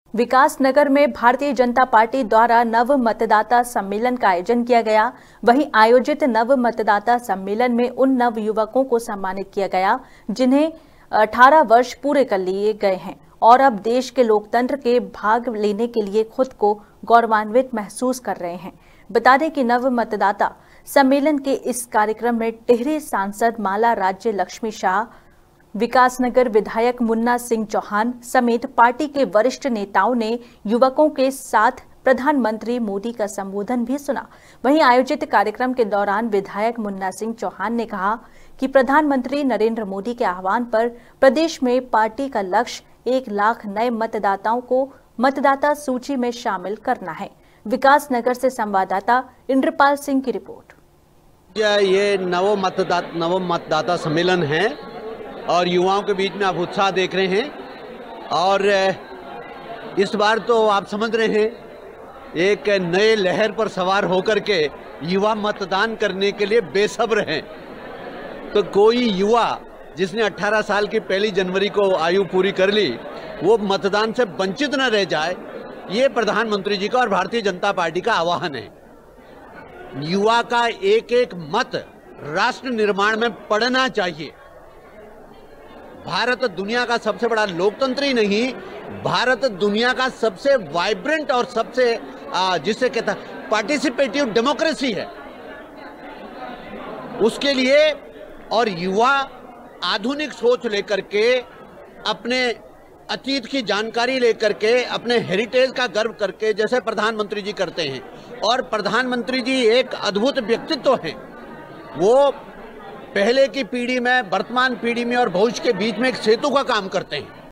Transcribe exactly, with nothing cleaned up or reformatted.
विकास नगर में भारतीय जनता पार्टी द्वारा नव मतदाता सम्मेलन का आयोजन किया गया। वहीं आयोजित नव मतदाता सम्मेलन में उन नव युवकों को सम्मानित किया गया जिन्हें अठारह वर्ष पूरे कर लिए गए हैं और अब देश के लोकतंत्र के भाग लेने के लिए खुद को गौरवान्वित महसूस कर रहे हैं। बता दें कि नव मतदाता सम्मेलन के इस कार्यक्रम में टिहरी सांसद माला राज्य लक्ष्मी शाह, विकासनगर विधायक मुन्ना सिंह चौहान समेत पार्टी के वरिष्ठ नेताओं ने युवकों के साथ प्रधानमंत्री मोदी का संबोधन भी सुना। वहीं आयोजित कार्यक्रम के दौरान विधायक मुन्ना सिंह चौहान ने कहा कि प्रधानमंत्री नरेंद्र मोदी के आह्वान पर प्रदेश में पार्टी का लक्ष्य एक लाख नए मतदाताओं को मतदाता सूची में शामिल करना है। विकासनगर से संवाददाता इंद्रपाल सिंह की रिपोर्ट। ये नव मतदाता नव मतदाता सम्मेलन है और युवाओं के बीच में आप उत्साह देख रहे हैं और इस बार तो आप समझ रहे हैं एक नए लहर पर सवार होकर के युवा मतदान करने के लिए बेसब्र हैं। तो कोई युवा जिसने अठारह साल की पहली जनवरी को आयु पूरी कर ली वो मतदान से वंचित न रह जाए, ये प्रधानमंत्री जी का और भारतीय जनता पार्टी का आह्वान है। युवा का एक एक मत राष्ट्र निर्माण में पड़ना चाहिए। भारत दुनिया का सबसे बड़ा लोकतंत्र ही नहीं, भारत दुनिया का सबसे वाइब्रेंट और सबसे जिसे कहता पार्टिसिपेटिव डेमोक्रेसी है। उसके लिए और युवा आधुनिक सोच लेकर के, अपने अतीत की जानकारी लेकर के, अपने हेरिटेज का गर्व करके जैसे प्रधानमंत्री जी करते हैं, और प्रधानमंत्री जी एक अद्भुत व्यक्तित्व हैं। वो पहले की पीढ़ी में, वर्तमान पीढ़ी में और भविष्य के बीच में एक सेतु का काम करते हैं।